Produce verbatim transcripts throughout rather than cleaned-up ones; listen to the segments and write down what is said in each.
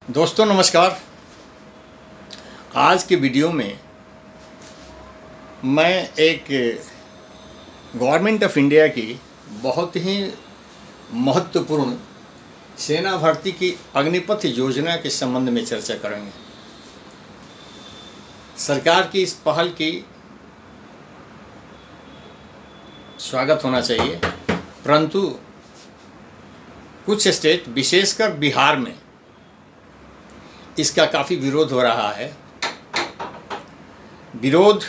दोस्तों नमस्कार। आज के वीडियो में मैं एक गवर्नमेंट ऑफ इंडिया की बहुत ही महत्वपूर्ण सेना भर्ती की अग्निपथ योजना के संबंध में चर्चा करेंगे। सरकार की इस पहल की स्वागत होना चाहिए, परंतु कुछ स्टेट विशेषकर बिहार में इसका काफ़ी विरोध हो रहा है। विरोध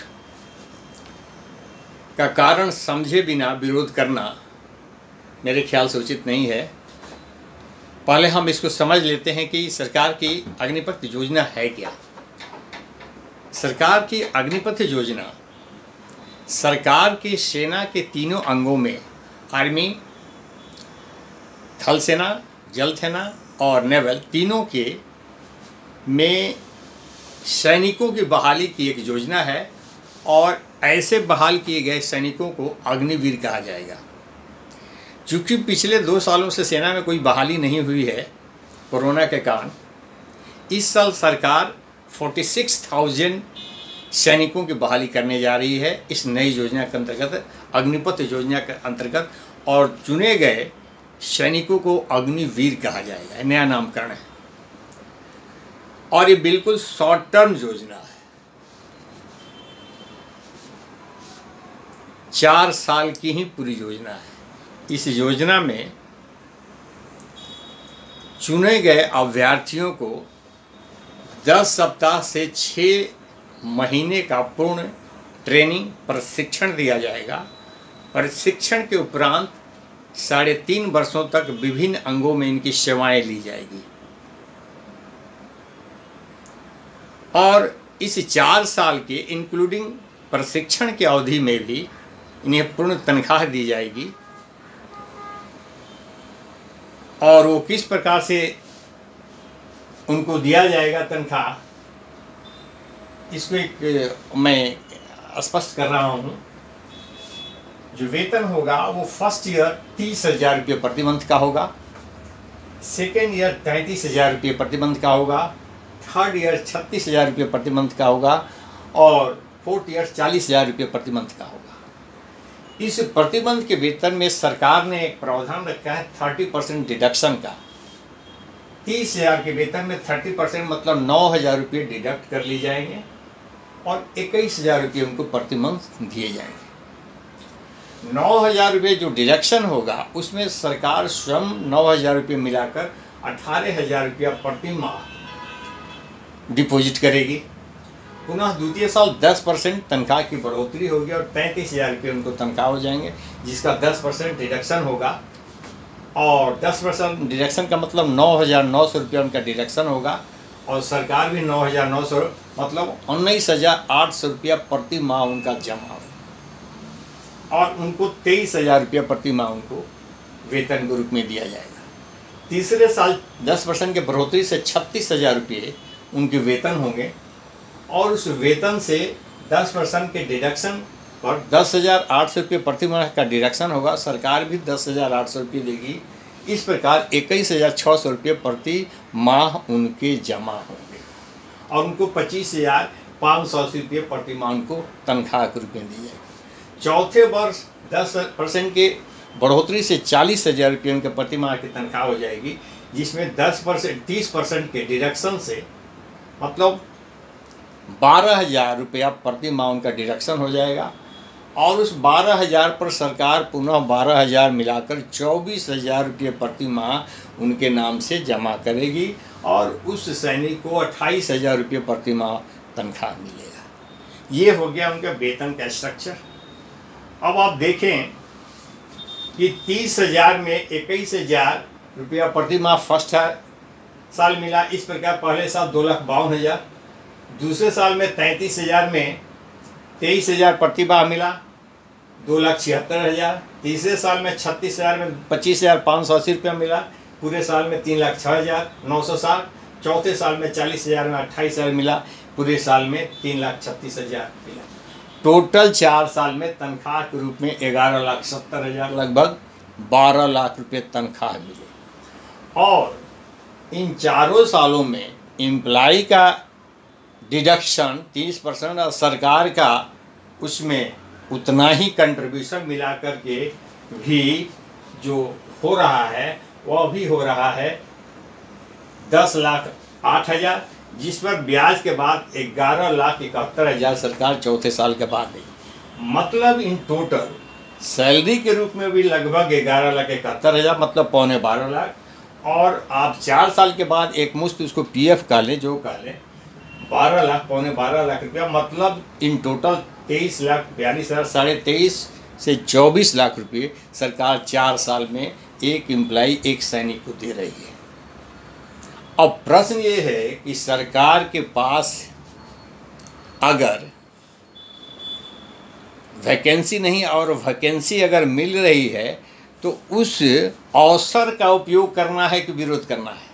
का कारण समझे बिना विरोध करना मेरे ख्याल से उचित नहीं है। पहले हम इसको समझ लेते हैं कि सरकार की अग्निपथ योजना है क्या। सरकार की अग्निपथ योजना सरकार की सेना के तीनों अंगों में आर्मी, थल सेना, जल सेना और नेवल तीनों के में सैनिकों की बहाली की एक योजना है और ऐसे बहाल किए गए सैनिकों को अग्निवीर कहा जाएगा। चूँकि पिछले दो सालों से सेना में कोई बहाली नहीं हुई है कोरोना के कारण, इस साल सरकार छियालीस हज़ार सैनिकों की बहाली करने जा रही है इस नई योजना के अंतर्गत, अग्निपथ योजना के अंतर्गत, और चुने गए सैनिकों को अग्निवीर कहा जाएगा। नया नामकरण है और ये बिल्कुल शॉर्ट टर्म योजना है। चार साल की ही पूरी योजना है। इस योजना में चुने गए अभ्यर्थियों को दस सप्ताह से छः महीने का पूर्ण ट्रेनिंग प्रशिक्षण दिया जाएगा। प्रशिक्षण के उपरांत साढ़े तीन वर्षों तक विभिन्न अंगों में इनकी सेवाएं ली जाएगी और इस चार साल के इंक्लूडिंग प्रशिक्षण की अवधि में भी इन्हें पूर्ण तनख्वाह दी जाएगी। और वो किस प्रकार से उनको दिया जाएगा तनख्वाह, इसको एक मैं स्पष्ट कर रहा हूँ। जो वेतन होगा वो फर्स्ट ईयर तीस हजार रुपये प्रति मंथ का होगा, सेकेंड ईयर तैंतीस हजार रुपये प्रति मंथ का होगा, थर्ड ईयर छत्तीस हजार रुपये प्रति मंथ का होगा और फोर्थ ईयर चालीस हजार रुपये प्रति मंथ का होगा। इस प्रति मंथ के वेतन में सरकार ने एक प्रावधान रखा है थर्टी परसेंट डिडक्शन का। तीस हजार के वेतन में थर्टी परसेंट मतलब नौ हजार रुपये डिडक्ट कर लिए जाएंगे और इक्कीस हजार रुपये उनको प्रति मंथ दिए जाएंगे। नौ हजार रुपये जो डिडक्शन होगा उसमें सरकार स्वयं नौ हजार रुपये मिलाकर अठारह हजार रुपया प्रति माह डिपॉजिट करेगी। पुनः द्वितीय साल दस परसेंट तनख्वाह की बढ़ोतरी होगी और पैंतीस हज़ार रुपये उनको तनख्वाह हो जाएंगे, जिसका दस परसेंट डिडक्शन होगा। और दस परसेंट डिडक्शन का मतलब नौ हज़ार नौ सौ रुपया उनका डिडक्शन होगा और सरकार भी नौ हज़ार नौ सौ मतलब उन्नीस हज़ार आठ सौ रुपया प्रति माह उनका जमा हो और उनको तेईस हज़ार रुपया प्रति माह उनको वेतन के रूप में दिया जाएगा। तीसरे साल दस परसेंट के बढ़ोतरी से छत्तीस हज़ार रुपये उनके वेतन होंगे और उस वेतन से दस परसेंट के डिडक्शन पर दस हज़ार आठ सौ रुपये प्रति माह का डिडक्शन होगा। सरकार भी दस हज़ार आठ सौ रुपये देगी। इस प्रकार इक्कीस हज़ार छः सौ रुपये प्रति माह उनके जमा होंगे और उनको पच्चीस हज़ार पाँच सौ रुपये प्रति माह उनको तनख्वाह के रूप में दी जाएगी। चौथे वर्ष दस परसेंट के बढ़ोतरी से चालीस हज़ार रुपये उनके प्रति माह की तनख्वाह हो जाएगी, जिसमें दस परसेंट तीस परसेंट के डिडक्शन से मतलब बारह हज़ार रुपया प्रति माह उनका डिडक्शन हो जाएगा और उस बारह हज़ार पर सरकार पुनः बारह हज़ार मिलाकर चौबीस हज़ार रुपये प्रति माह उनके नाम से जमा करेगी और उस सैनिक को अट्ठाईस हज़ार रुपये प्रति माह तनख्वाह मिलेगा। ये हो गया उनका वेतन का स्ट्रक्चर। अब आप देखें कि तीस हज़ार में इक्कीस हज़ार रुपया प्रति माह फर्स्ट साल मिला। इस प्रकार पहले साल दो लाख बावन हज़ार, दूसरे साल में तैंतीस हज़ार में तेईस हज़ार प्रति माह मिला, दो लाख छिहत्तर हज़ार। तीसरे साल में छत्तीस हज़ार में पच्चीस हज़ार पाँच सौ अस्सी रुपया मिला, पूरे साल में तीन लाख छः हज़ार नौ सौ साठ। चौथे साल में चालीस हज़ार में अट्ठाईस हज़ार मिला, पूरे साल में तीन लाख छत्तीस हज़ार मिला। टोटल चार साल में तनख्वाह के रूप में ग्यारह लाख सत्तर हज़ार लगभग बारह लाख रुपये तनख्वाह मिले और इन चारों सालों में एम्प्लॉय का डिडक्शन तीस परसेंट और सरकार का उसमें उतना ही कंट्रीब्यूशन मिला करके भी जो हो रहा है वह भी हो रहा है दस लाख आठ हज़ार, जिस पर ब्याज के बाद ग्यारह लाख इकहत्तर हज़ार सरकार चौथे साल के बाद देगी। मतलब इन टोटल सैलरी के रूप में भी लगभग ग्यारह लाख इकहत्तर हज़ार, मतलब पौने बारह लाख। और आप चार साल के बाद एक मुश्त उसको पीएफ का लें, जो का लें, बारह लाख पौने बारह लाख रुपया, मतलब इन टोटल तेईस लाख बयालीस हज़ार, साढ़े तेईस से चौबीस लाख रुपये सरकार चार साल में एक एम्प्लाई एक सैनिक को दे रही है। अब प्रश्न ये है कि सरकार के पास अगर वैकेंसी नहीं और वैकेंसी अगर मिल रही है तो उस अवसर का उपयोग करना है कि विरोध करना है।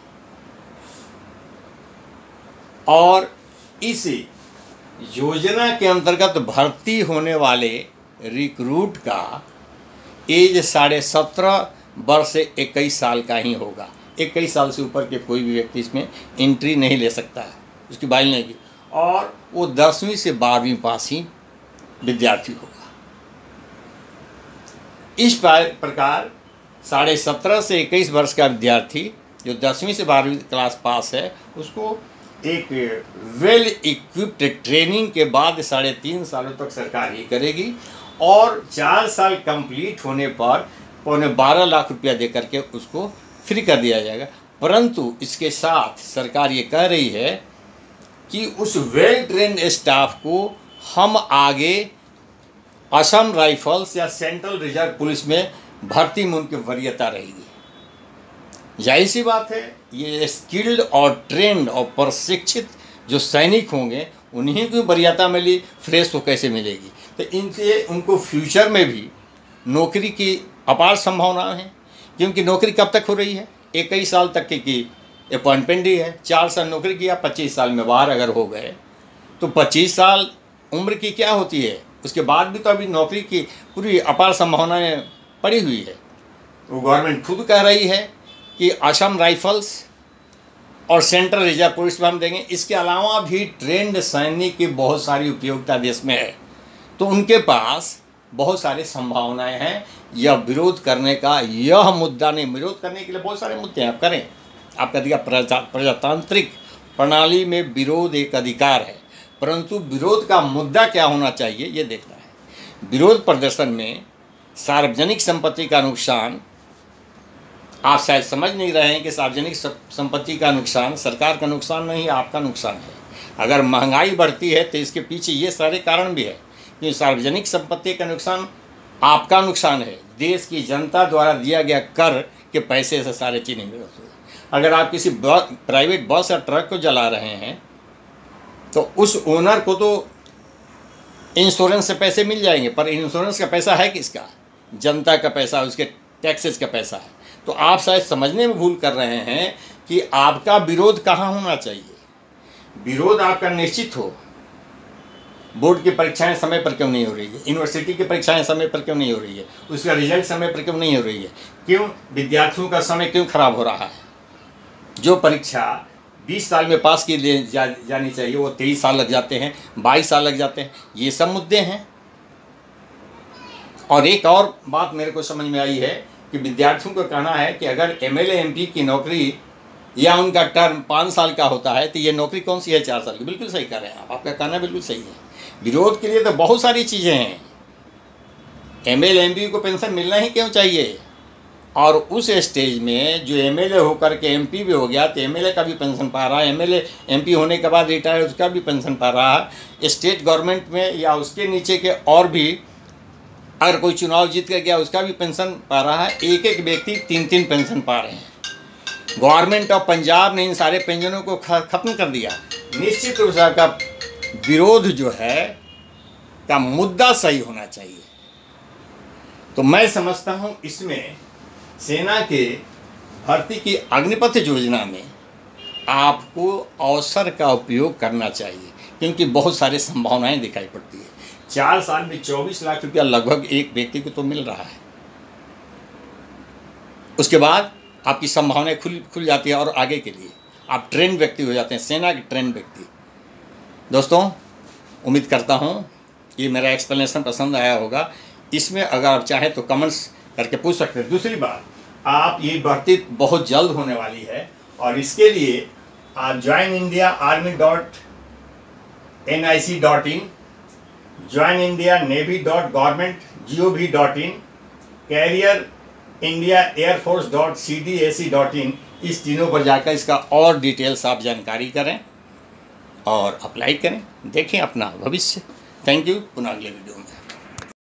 और इस योजना के अंतर्गत भर्ती होने वाले रिक्रूट का एज साढ़े सत्रह वर्ष से इक्कीस साल का ही होगा। इक्कीस साल से ऊपर के कोई भी व्यक्ति इसमें एंट्री नहीं ले सकता है, उसकी बाइल नहीं की। और वो दसवीं से बारहवीं पास ही विद्यार्थी होगा। इस प्रकार साढ़े सत्रह से इक्कीस वर्ष का विद्यार्थी जो दसवीं से बारहवीं क्लास पास है उसको एक वेल इक्विप्ड ट्रेनिंग के बाद साढ़े तीन सालों तक सरकार ही करेगी और चार साल कंप्लीट होने पर पौने बारह लाख रुपया दे करके उसको फ्री कर दिया जाएगा। परंतु इसके साथ सरकार ये कह रही है कि उस वेल ट्रेन्ड स्टाफ को हम आगे असम राइफल्स या सेंट्रल रिजर्व पुलिस में भर्ती में उनकी वरीयता रहेगी। जाहिर सी बात है, ये स्किल्ड और ट्रेंड और प्रशिक्षित जो सैनिक होंगे उन्हीं को वरीयता मिली, फ्रेश तो कैसे मिलेगी। तो इनसे उनको फ्यूचर में भी नौकरी की अपार संभावनाएं हैं, क्योंकि नौकरी कब तक हो रही है, इक्कीस साल तक की अपॉइंटमेंट ही है। चार साल नौकरी किया, पच्चीस साल में बाहर अगर हो गए तो पच्चीस साल उम्र की क्या होती है, उसके बाद भी तो अभी नौकरी की पूरी अपार संभावनाएं पड़ी हुई है। वो गवर्नमेंट खुद कह रही है कि असम राइफल्स और सेंट्रल रिजर्व पुलिस में हम देंगे। इसके अलावा भी ट्रेंड सैनिक की बहुत सारी उपयोगिता देश में है, तो उनके पास बहुत सारी संभावनाएं हैं। यह विरोध करने का यह मुद्दा नहीं, विरोध करने के लिए बहुत सारे मुद्दे हैं, आप करें। आपका दिया प्रजा प्रजातांत्रिक प्रणाली में विरोध एक अधिकार है, परंतु विरोध का मुद्दा क्या होना चाहिए ये देखना है। विरोध प्रदर्शन में सार्वजनिक संपत्ति का नुकसान, आप शायद समझ नहीं रहे हैं कि सार्वजनिक संपत्ति का नुकसान सरकार का नुकसान नहीं, आपका नुकसान है। अगर महंगाई बढ़ती है तो इसके पीछे ये सारे कारण भी है कि सार्वजनिक संपत्ति का नुकसान आपका नुकसान है। देश की जनता द्वारा दिया गया कर के पैसे से सारे चीज़ें होती है। अगर आप किसी प्राइवेट बस या ट्रक को जला रहे हैं तो उस ओनर को तो इंश्योरेंस से पैसे मिल जाएंगे, पर इंश्योरेंस का पैसा है किसका, जनता का पैसा, उसके टैक्सेस का पैसा है। तो आप शायद समझने में भूल कर रहे हैं कि आपका विरोध कहाँ होना चाहिए। विरोध आपका निश्चित हो, बोर्ड की परीक्षाएं समय पर क्यों नहीं हो रही है, यूनिवर्सिटी की परीक्षाएं समय पर क्यों नहीं हो रही है, उसका रिजल्ट समय पर क्यों नहीं हो रही है, क्यों विद्यार्थियों का समय क्यों खराब हो रहा है। जो परीक्षा बीस साल में पास की जा, जानी चाहिए वो तेईस साल लग जाते हैं, बाईस साल लग जाते हैं। ये सब मुद्दे हैं। और एक और बात मेरे को समझ में आई है कि विद्यार्थियों को कहना है कि अगर एमएलए एमपी की नौकरी या उनका टर्म पाँच साल का होता है तो ये नौकरी कौन सी है चार साल की। बिल्कुल सही कह रहे हैं आप, आपका कहना बिल्कुल सही है। विरोध के लिए तो बहुत सारी चीज़ें हैं। एमएलए एमपी को पेंशन मिलना ही क्यों चाहिए, और उस स्टेज में जो एमएलए होकर के एमपी भी हो गया तो एमएलए का भी पेंशन पा रहा है, एमएलए एमपी होने के बाद रिटायर उसका भी पेंशन पा रहा है। स्टेट गवर्नमेंट में या उसके नीचे के और भी अगर कोई चुनाव जीत कर गया उसका भी पेंशन पा रहा है। एक एक व्यक्ति तीन तीन पेंशन पा रहे हैं। गवर्नमेंट ऑफ पंजाब ने इन सारे पेंशनों को ख़त्म कर दिया। निश्चित रूप से का विरोध जो है का मुद्दा सही होना चाहिए। तो मैं समझता हूँ इसमें सेना के भर्ती की अग्निपथ योजना में आपको अवसर का उपयोग करना चाहिए, क्योंकि बहुत सारी संभावनाएं दिखाई पड़ती है। चार साल में चौबीस लाख रुपया लगभग एक व्यक्ति को तो मिल रहा है। उसके बाद आपकी संभावनाएं खुल खुल जाती है और आगे के लिए आप ट्रेन व्यक्ति हो जाते हैं, सेना के ट्रेन व्यक्ति। दोस्तों, उम्मीद करता हूँ ये मेरा एक्सप्लेनेशन पसंद आया होगा। इसमें अगर आप चाहें तो कमेंट्स करके पूछ सकते हैं। दूसरी बात, आप ये भर्ती बहुत जल्द होने वाली है और इसके लिए आप join India army dot N I C dot in, join India navy dot government G O V dot in, career India air force dot C D A C dot in, इस तीनों पर जाकर इसका और डिटेल्स आप जानकारी करें और अप्लाई करें, देखें अपना भविष्य। Thank you. पुनः अगले वीडियो में।